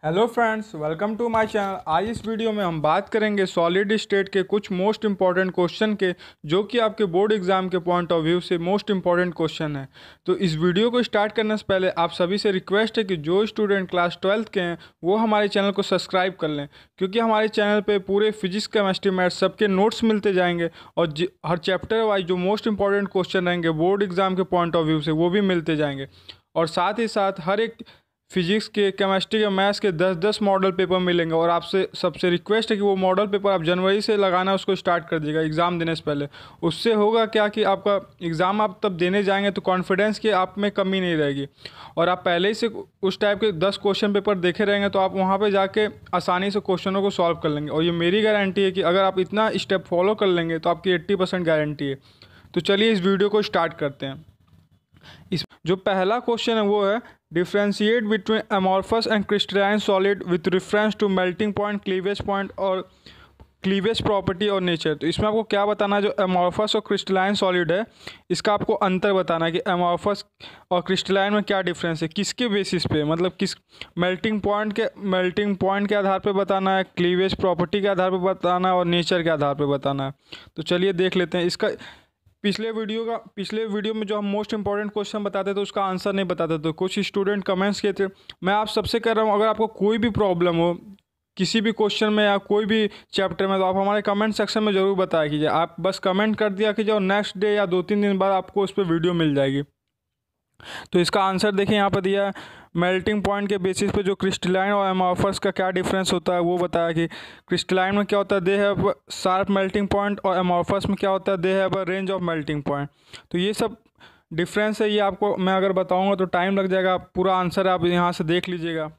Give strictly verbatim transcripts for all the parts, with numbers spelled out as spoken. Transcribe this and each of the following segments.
Hello friends, welcome to my channel. आज इस video में हम बात करेंगे सॉलिड स्टेट के कुछ मोस्ट इंपॉर्टेंट क्वेश्चन के, जो कि आपके बोर्ड एग्जाम के पॉइंट ऑफ व्यू से मोस्ट इंपॉर्टेंट क्वेश्चन है। तो इस वीडियो को स्टार्ट करने से पहले आप सभी से रिक्वेस्ट है कि जो स्टूडेंट क्लास ट्वेल्थ के हैं वो हमारे चैनल को सब्सक्राइब कर लें, क्योंकि हमारे चैनल पर पूरे फिजिक्स, केमिस्ट्री, मैथ्स सबके नोट्स मिलते जाएंगे और हर चैप्टर वाइज जो मोस्ट इंपॉर्टेंट क्वेश्चन रहेंगे बोर्ड एग्जाम के पॉइंट ऑफ व्यू से वो भी मिलते जाएंगे। और साथ ही साथ हर एक फिजिक्स के, केमिस्ट्री के, मैथ्स के दस दस मॉडल पेपर मिलेंगे। और आपसे सबसे रिक्वेस्ट है कि वो मॉडल पेपर आप जनवरी से लगाना उसको स्टार्ट कर दीजिएगा एग्ज़ाम देने से पहले। उससे होगा क्या कि आपका एग्ज़ाम आप तब देने जाएंगे तो कॉन्फिडेंस की आप में कमी नहीं रहेगी, और आप पहले ही से उस टाइप के दस क्वेश्चन पेपर देखे रहेंगे तो आप वहाँ पर जाके आसानी से क्वेश्चनों को सॉल्व कर लेंगे। और ये मेरी गारंटी है कि अगर आप इतना स्टेप फॉलो कर लेंगे तो आपकी एट्टी परसेंट गारंटी है। तो चलिए इस वीडियो को स्टार्ट करते हैं। इस जो पहला क्वेश्चन है वो है differentiate between amorphous and crystalline solid with reference to melting point, cleavage point और क्लीवेज प्रॉपर्टी और नेचर। तो इसमें आपको क्या बताना है, जो अमॉर्फस और क्रिस्टलाइन सॉलिड है इसका आपको अंतर बताना है कि अमॉर्फस और क्रिस्टलाइन में क्या डिफरेंस है, किसके बेसिस पे, मतलब किस मेल्टिंग पॉइंट के मेल्टिंग पॉइंट के आधार पे बताना है, क्लीवेज प्रॉपर्टी के आधार पे बताना है और नेचर के आधार पे बताना है। तो चलिए देख लेते हैं। इसका पिछले वीडियो का पिछले वीडियो में जो हम मोस्ट इंपॉर्टेंट क्वेश्चन बताते थे उसका आंसर नहीं बताते थे। कुछ स्टूडेंट कमेंट्स किए थे। मैं आप सबसे कह रहा हूँ, अगर आपको कोई भी प्रॉब्लम हो किसी भी क्वेश्चन में या कोई भी चैप्टर में, तो आप हमारे कमेंट सेक्शन में ज़रूर बताया कीजिए। आप बस कमेंट कर दिया कीजिए और नेक्स्ट डे या दो तीन दिन बाद आपको उस पर वीडियो मिल जाएगी। तो इसका आंसर देखिए यहाँ पर दिया है। मेल्टिंग पॉइंट के बेसिस पे जो क्रिस्टलाइन और अमॉर्फस का क्या डिफरेंस होता है वो बताया कि क्रिस्टलाइन में क्या होता है, they have sharp melting point, और अमॉर्फस में क्या होता है, they have a range of melting point. तो ये सब डिफरेंस है। ये आपको मैं अगर बताऊंगा तो टाइम लग जाएगा। पूरा आंसर आप यहाँ से देख लीजिएगा।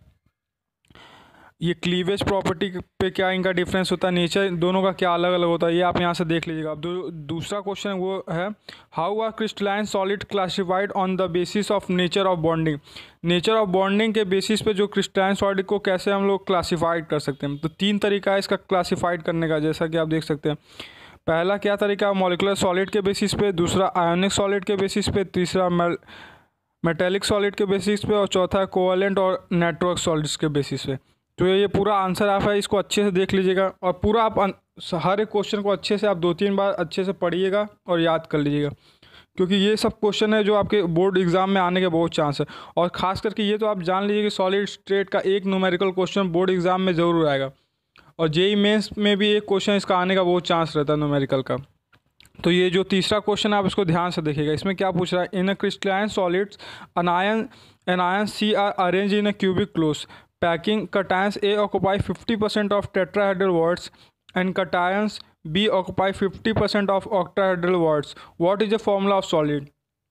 ये क्लीवेज प्रॉपर्टी पे क्या इनका डिफरेंस होता है, नेचर दोनों का क्या अलग अलग होता है, ये आप यहाँ से देख लीजिएगा। अब दू, दूसरा क्वेश्चन वो है how are crystalline solid classified on the basis of nature of bonding. Nature of bonding के बेसिस पे जो क्रिस्टलाइन सॉलिड को कैसे हम लोग क्लासीफाइड कर सकते हैं। तो तीन तरीका है इसका क्लासीफाइड करने का, जैसा कि आप देख सकते हैं। पहला क्या तरीका, मॉलिकुलर सॉलिड के बेसिस पे, दूसरा आयोनिक सॉलिड के बेसिस पे, तीसरा मेटेलिक सॉलिड के बेसिस पे, और चौथा कोवलेंट और नेटवर्क सॉलिड्स के बेसिस पे। तो ये पूरा आंसर आप है, इसको अच्छे से देख लीजिएगा और पूरा आप हर एक क्वेश्चन को अच्छे से आप दो तीन बार अच्छे से पढ़िएगा और याद कर लीजिएगा, क्योंकि ये सब क्वेश्चन है जो आपके बोर्ड एग्जाम में आने के बहुत चांस है। और ख़ास करके ये तो आप जान लीजिए कि सॉलिड स्टेट का एक न्यूमेरिकल क्वेश्चन बोर्ड एग्जाम में ज़रूर आएगा, और जेई मेंस में भी एक क्वेश्चन इसका आने का बहुत चांस रहता है न्यूमेरिकल का। तो ये जो तीसरा क्वेश्चन है आप इसको ध्यान से देखिएगा। इसमें क्या पूछ रहा है, in a crystalline solids anion anion C are arrange in a cubic close packing. Cations A occupy fifty percent of tetrahedral words and cations B occupy fifty percent of octahedral words. What is the formula of solid?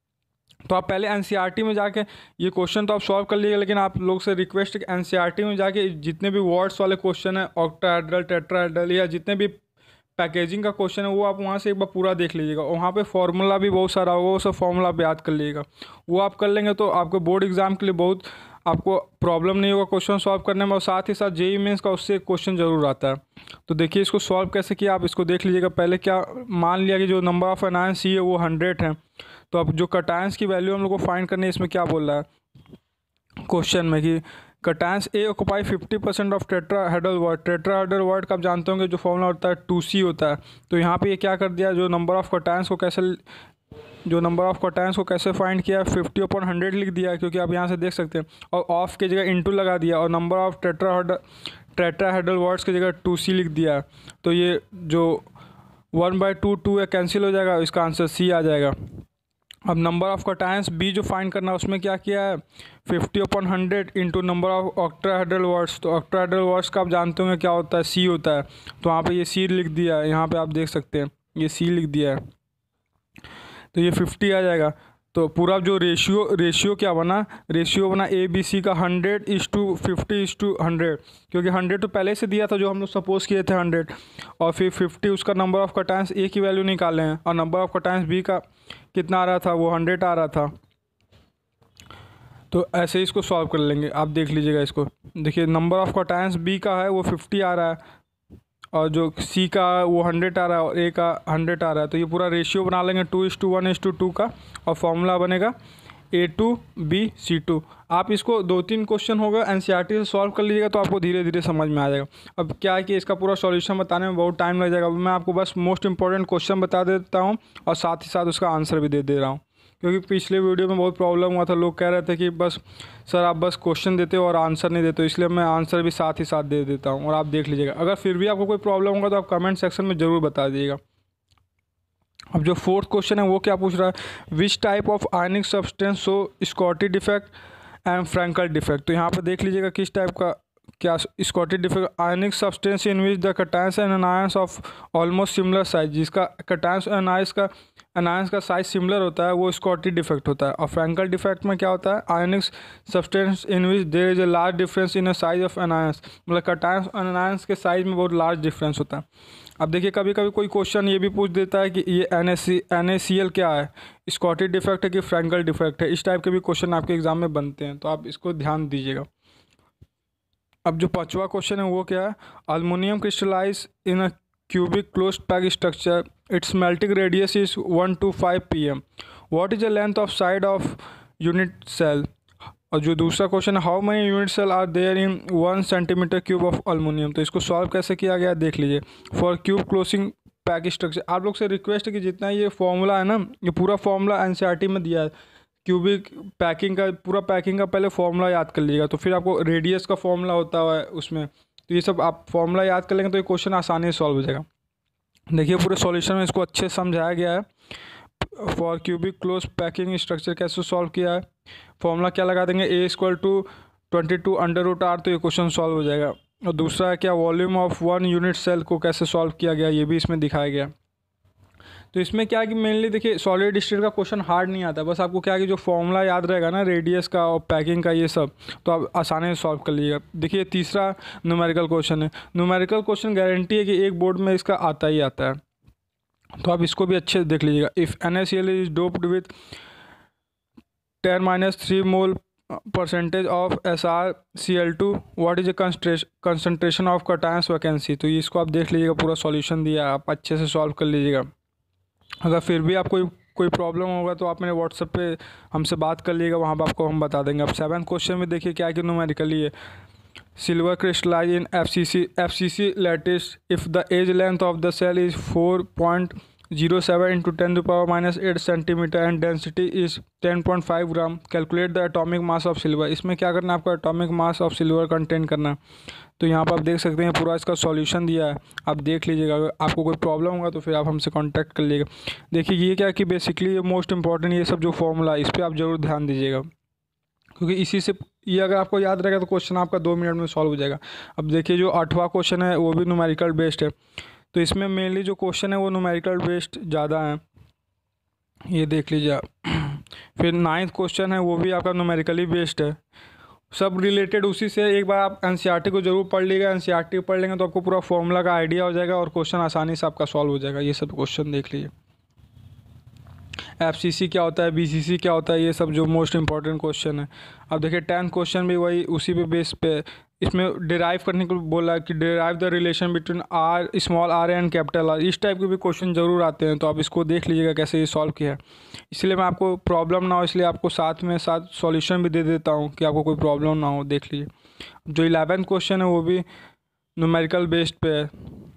तो आप पहले NCERT में जाके ये question तो आप solve कर लीजिएगा, लेकिन आप लोग से रिक्वेस्ट है कि एनसीईआरटी में जाके जितने भी वर्ड्स वाले क्वेश्चन है, ऑक्टाहेड्रल, टेट्राहेड्रल या जितने भी पैकेजिंग का क्वेश्चन है वो आप वहाँ से एक बार पूरा देख लीजिएगा। वहाँ पे फॉर्मूला भी बहुत सारा होगा, वो सब फॉर्मूला आप याद कर लीजिएगा। वो आप कर लेंगे तो आपके बोर्ड एग्जाम के लिए बहुत आपको प्रॉब्लम नहीं होगा क्वेश्चन सॉल्व करने में। और साथ ही साथ जेई मेंस का उससे क्वेश्चन ज़रूर आता है। तो देखिए इसको सॉल्व कैसे किया आप इसको देख लीजिएगा। पहले क्या मान लिया कि जो नंबर ऑफ एनायन सी है वो हंड्रेड है, तो अब जो कटायंस की वैल्यू हम लोग को फाइंड करनी है। इसमें क्या बोल रहा है क्वेश्चन में कि cations A occupy fifty percent of tetrahedral void. Tetrahedral void का आप जानते होंगे जो फॉर्मूला होता है टू सी होता है। तो यहाँ पे ये क्या कर दिया, जो नंबर ऑफ कटायंस को कैसे जो नंबर ऑफ कटायंस को कैसे फाइंड किया, फिफ्टी अपॉन हंड्रेड लिख दिया, क्योंकि आप यहाँ से देख सकते हैं। और ऑफ की जगह इंटू लगा दिया, और number of tetrahedral tetrahedral voids की जगह टू सी लिख दिया। तो ये जो वन बाई टू टू है कैंसिल हो जाएगा, इसका आंसर सी आ जाएगा। अब नंबर ऑफ कटायंस बी जो फाइंड करना है उसमें क्या किया है, fifty upon hundred into number of octahedral voids. तो ऑक्टाहेड्रल वर्ड्स का आप जानते होंगे क्या होता है, सी होता है। तो वहाँ पे ये सी लिख दिया है, यहाँ पे आप देख सकते हैं ये सी लिख दिया है, तो ये फिफ्टी आ जाएगा। तो पूरा जो रेशियो रेशियो क्या बना, रेशियो बना ए बी सी का hundred is to fifty is to hundred, क्योंकि हंड्रेड तो पहले से दिया था जो हम लोग सपोज किए थे हंड्रेड, और फिर फिफ्टी उसका नंबर ऑफ कटायंस ए की वैल्यू निकाले हैं, और नंबर ऑफ कटायंस बी का कितना आ रहा था, वो हंड्रेड आ रहा था। तो ऐसे ही इसको सॉल्व कर लेंगे। आप देख लीजिएगा इसको, देखिए नंबर ऑफ कटायंस बी का है वो फिफ्टी आ रहा है, और जो सी का वो हंड्रेड आ रहा है और ए का हंड्रेड आ रहा है। तो ये पूरा रेशियो बना लेंगे two is to one is to two का, और फॉर्मूला बनेगा A two B C two. आप इसको दो तीन क्वेश्चन होगा एनसीईआरटी से सॉल्व कर लीजिएगा तो आपको धीरे धीरे समझ में आ जाएगा। अब क्या है कि इसका पूरा सॉल्यूशन बताने में बहुत टाइम लग जाएगा। मैं आपको बस मोस्ट इंपॉर्टेंट क्वेश्चन बता देता हूँ और साथ ही साथ उसका आंसर भी दे दे रहा हूँ, क्योंकि पिछले वीडियो में बहुत प्रॉब्लम हुआ था। लोग कह रहे थे कि बस सर आप बस क्वेश्चन देते हो और आंसर नहीं देते हो, इसलिए मैं आंसर भी साथ ही साथ दे देता हूँ और आप देख लीजिएगा। अगर फिर भी आपको कोई प्रॉब्लम होगा तो आप कमेंट सेक्शन में ज़रूर बता दीजिएगा। अब जो फोर्थ क्वेश्चन है वो क्या पूछ रहा है, which type of ionic substance show Schottky defect and Frenkel defect. तो यहाँ पर देख लीजिएगा किस टाइप का क्या Schottky defect, ionic substance in which the cations and anions of almost similar size, जिसका कैटायंस एनायंस का एनायंस का साइज सिमिलर होता है वो स्कॉटी डिफेक्ट होता है। और फ्रैंकल डिफेक्ट में क्या होता है, ionic substance in which there is a large difference in a size of anions, मतलब कैटायंस और एनायंस के साइज में बहुत लार्ज डिफरेंस होता है। अब देखिए कभी कभी कोई क्वेश्चन ये भी पूछ देता है कि ये N S C N A C L क्या है, स्कॉटी डिफेक्ट है कि फ्रैंकल डिफेक्ट है। इस टाइप के भी क्वेश्चन आपके एग्जाम में बनते हैं, तो आप इसको ध्यान दीजिएगा। अब जो पांचवा क्वेश्चन है वो क्या है, aluminium crystallize in a cubic closed pack structure, its melting radius is one two five P M, what is the length of side of unit cell. और जो दूसरा क्वेश्चन है, how many unit cell are there in one centimetre cube of aluminium. तो इसको solve कैसे किया गया देख लीजिए। For cube closing pack structure, आप लोग से रिक्वेस्ट है कि जितना ये फॉर्मूला है ना, ये पूरा फॉर्मूला एनसीईआरटी में दिया है। क्यूबिक पैकिंग का पूरा पैकिंग का पहले फॉर्मूला याद कर लीजिएगा, तो फिर आपको रेडियस का फॉर्मूला होता है उसमें, तो ये सब आप फॉर्मूला याद कर लेंगे तो ये क्वेश्चन आसानी से सॉल्व हो जाएगा। देखिए पूरे सॉल्यूशन में इसको अच्छे से समझाया गया है। For cubic close packing structure कैसे सॉल्व किया है, फॉर्मूला क्या लगा देंगे, A equal to twenty two under root R, तो ये क्वेश्चन सॉल्व हो जाएगा। और दूसरा है क्या, volume of one unit cell को कैसे सॉल्व किया गया, ये भी इसमें दिखाया गया। तो इसमें क्या है कि मेनली देखिए सॉलिड स्टेट का क्वेश्चन हार्ड नहीं आता, बस आपको क्या है कि जो फॉर्मूला याद रहेगा ना रेडियस का और पैकिंग का, ये सब तो आप आसानी से सॉल्व कर लीजिएगा। देखिए तीसरा न्यूमेरिकल क्वेश्चन है। न्यूमेरिकल क्वेश्चन गारंटी है कि एक बोर्ड में इसका आता ही आता है, तो आप इसको भी अच्छे से देख लीजिएगा। If N A C L is doped with ten minus three mole percentage of S R C L two, what is the concentration of cations vacancy. तो ये इसको आप देख लीजिएगा, पूरा सॉल्यूशन दिया है, आप अच्छे से सॉल्व कर लीजिएगा। अगर फिर भी आपको कोई कोई प्रॉब्लम होगा तो आप मेरे व्हाट्सएप पे हमसे बात कर लीजिएगा, वहाँ पर आपको हम बता देंगे। अब सेवन्थ क्वेश्चन में देखिए क्या कि न्यूमेरिकली है, silver crystallize in F C C F C C lattice if the edge length of the cell is four point zero seven into ten to power minus eight centimetre and density is ten point five gram, calculate the atomic mass of silver. इसमें क्या करना है आपको, atomic mass of silver content करना। तो यहाँ पर आप देख सकते हैं पूरा इसका सॉल्यूशन दिया है, आप देख लीजिएगा। अगर आपको कोई प्रॉब्लम होगा तो फिर आप हमसे कांटेक्ट कर लीजिएगा। देखिए ये क्या कि बेसिकली ये मोस्ट इंपॉर्टेंट ये सब जो फॉर्मूला है इस पर आप ज़रूर ध्यान दीजिएगा, क्योंकि इसी से ये अगर आपको याद रहेगा तो क्वेश्चन आपका दो मिनट में सॉल्व हो जाएगा। अब देखिए जो आठवां क्वेश्चन है वो भी न्यूमेरिकल बेस्ड है, तो इसमें मेनली जो क्वेश्चन है वो न्यूमेरिकल बेस्ड ज़्यादा है, ये देख लीजिए आप। फिर नाइन्थ क्वेश्चन है वो भी आपका न्यूमेरिकली बेस्ड है, सब रिलेटेड उसी से। एक बार आप एनसीईआरटी को जरूर पढ़ लीजिएगा, एनसीईआरटी पढ़ लेंगे तो आपको पूरा फॉर्मूला का आइडिया हो जाएगा और क्वेश्चन आसानी से आपका सॉल्व हो जाएगा। ये सब क्वेश्चन देख लीजिए, एफसीसी क्या होता है, बीसीसी क्या होता है, ये सब जो मोस्ट इंपॉर्टेंट क्वेश्चन है। अब देखिए टेंथ क्वेश्चन भी वही उसी पे बेस पे, इसमें डिराइव करने को बोला है कि derive the relation between R small R and capital R. इस टाइप के भी क्वेश्चन जरूर आते हैं, तो आप इसको देख लीजिएगा कैसे ये सॉल्व किया है। इसलिए मैं आपको प्रॉब्लम ना हो इसलिए आपको साथ में साथ सॉल्यूशन भी दे देता हूँ कि आपको कोई प्रॉब्लम ना हो, देख लीजिए। जो इलेवेंथ क्वेश्चन है वो भी न्यूमेरिकल बेस्ड पे है।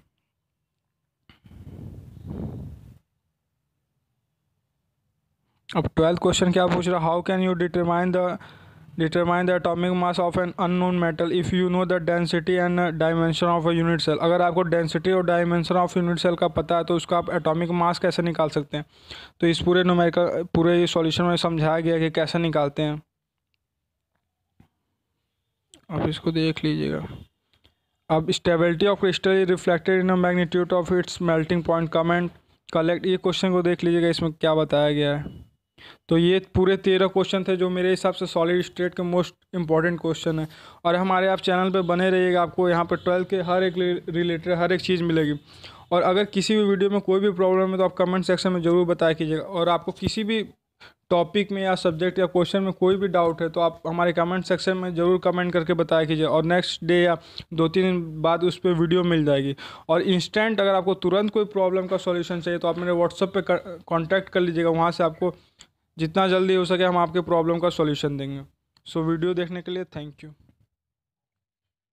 अब ट्वेल्थ क्वेश्चन क्या पूछ रहा है, how can you determine the determine the atomic mass of an unknown metal if you know the density and dimension of a unit cell. अगर आपको डेंसिटी और डायमेंशन ऑफ यूनिट सेल का पता है तो उसका आप एटॉमिक मास कैसे निकाल सकते हैं। तो इस पूरे न्यूमेरिकल पूरे ये सॉल्यूशन में समझाया गया कि कैसे निकालते हैं, आप इसको देख लीजिएगा। अब stability of crystal is reflected in a magnitude of its melting point, comment collect. ये क्वेश्चन को देख लीजिएगा, इसमें क्या बताया गया है। तो ये पूरे तेरह क्वेश्चन थे जो मेरे हिसाब से सॉलिड स्टेट के मोस्ट इंपॉर्टेंट क्वेश्चन है। और हमारे आप चैनल पे बने रहिएगा, आपको यहाँ पे ट्वेल्थ के हर एक रिलेटेड हर एक चीज़ मिलेगी। और अगर किसी भी वीडियो में कोई भी प्रॉब्लम है तो आप कमेंट सेक्शन में ज़रूर बताया कीजिएगा। और आपको किसी भी टॉपिक में या सब्जेक्ट या क्वेश्चन में कोई भी डाउट है तो आप हमारे कमेंट सेक्शन में ज़रूर कमेंट करके बताया कीजिए, और नेक्स्ट डे या दो तीन दिन बाद उस पर वीडियो मिल जाएगी। और इंस्टेंट अगर आपको तुरंत कोई प्रॉब्लम का सॉल्यूशन चाहिए तो आप मेरे व्हाट्सएप पे कांटेक्ट कर लीजिएगा, वहाँ से आपको जितना जल्दी हो सके हम आपके प्रॉब्लम का सॉल्यूशन देंगे। सो वीडियो देखने के लिए थैंक यू।